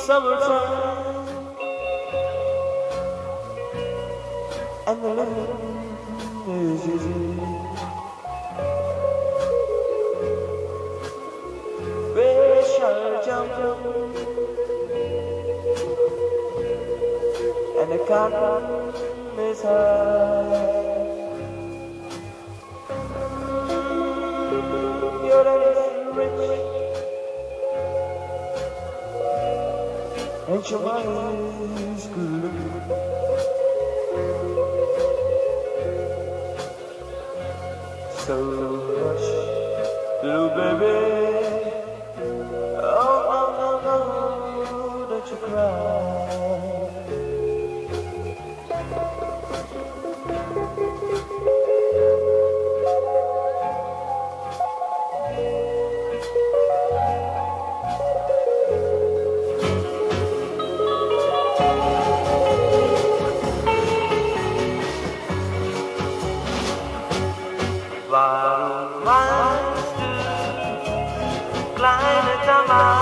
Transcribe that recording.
summertime, and the living is easy. Fish are jumping, and the cotton is high. Your daddy's rich, and your money's good. So hush, little baby, oh, don't you cry. Warum weinst du, kleine Tamara?